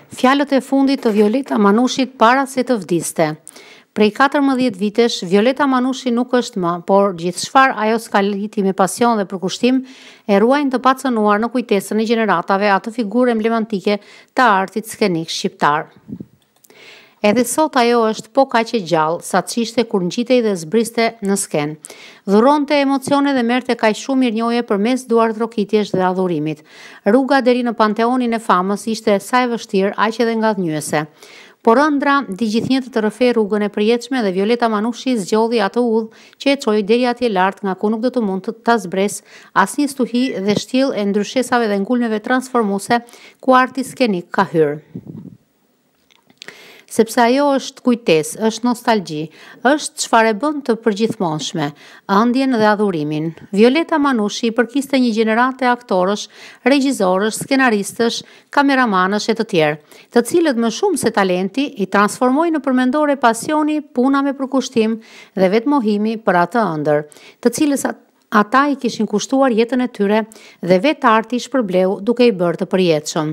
Fjalët e fundit të Violeta Manushit para se të vdiste. Prej 14 vitesh, Violeta Manushi nuk është më, por gjithçfarë ajo skaliti me pasion dhe përkushtim e ruajnë të pacënuar në kujtesën e gjeneratave atë figurë emblematike të artit skenik shqiptar. Edhe sot ajo është po kaq e gjallë sa ç'ishte kur ngjitej dhe zbriste në skenë. Dhuronte emocione dhe merrte kaq shumë mirënjohje përmes duartrokitjesh dhe adhurimit. Rruga deri në panteonin e famës ishte sa e vështirë, aq edhe ngadhnjyese. Por ëndra di gjithnjë të rrëfej rrugën e përjetshme dhe Violeta Manushi zgjodhi atë udhë që e çoi deri atje lart nga ku nuk do të mund të ta zbres asnjë stuhi dhe shtjell e ndryshesave dhe ngulmeve transformuese ku arti skenik ka hyrë. Sepse ajo është kujtesë, është nostalgji, është çfarë bën të përgjithmonshme, ëndjen dhe adhurimin. Violeta Manushi përkiste një gjenerate aktorësh, regjisorësh, skenaristësh, kameramanësh e të tjerë, të cilët më shumë se talenti i transformojnë në përmendore pasioni, puna me përkushtim dhe vetmohimi për atë ëndër, të cilës ata i kishin kushtuar jetën e tyre dhe vetë arti i shpërbleu duke i bërë të përjetshëm.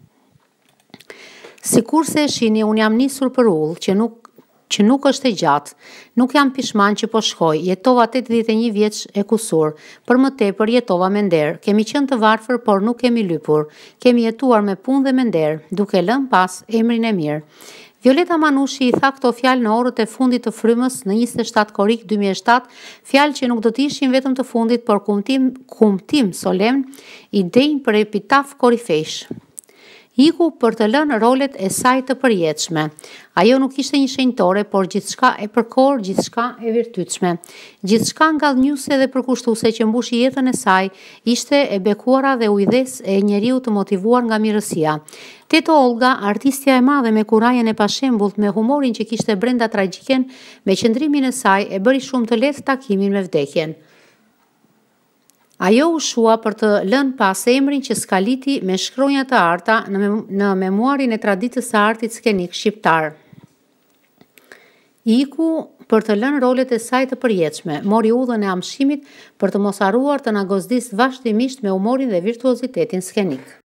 Sikur se e shihni, unë jam nisur për udhë që nuk është e gjatë, nuk jam pishman që po shkoj, jetova 81 vjeç e kusur, për më tepër jetova me nder, kemi qenë të varfër, por nuk kemi lypur, kemi jetuar me punë dhe me nder, duke lënë pas emrin e mirë. Violeta Manushi i tha këto fjalë në orët e fundit të frymës në 27 korrik 2007, fjalë që nuk do të ishin vetëm të fundit, por kumtim solemn i denj për epitaf korifejsh. Iku për të lënë rolet e saj të përjetshme. Ajo nuk ishte një shenjtore, por gjithçka e përkor, gjithçka e virtytshme. Gjithçka ngadhnjuse dhe përkushtuese që mbushi jetën e saj ishte e bekuara dhe ujdes e njeriu të motivuar nga mirësia. Teto Olga, artistja e madhe me kurajën e pashembullt, me humorin që kishte brenda tragjiken, me qëndrimin e saj e bëri shumë të lehtë takimin me vdekjen. Ajo u shua për të lënë pas emrin që skaliti me shkronja të arta në memuarin e traditës së artit skenik shqiptar. Iku për të lënë rolet e saj të përjetshme, mori udhën e amshimit për të mos harruar të na gozdisë vazhdimisht me humorin dhe virtuozitetin skenik.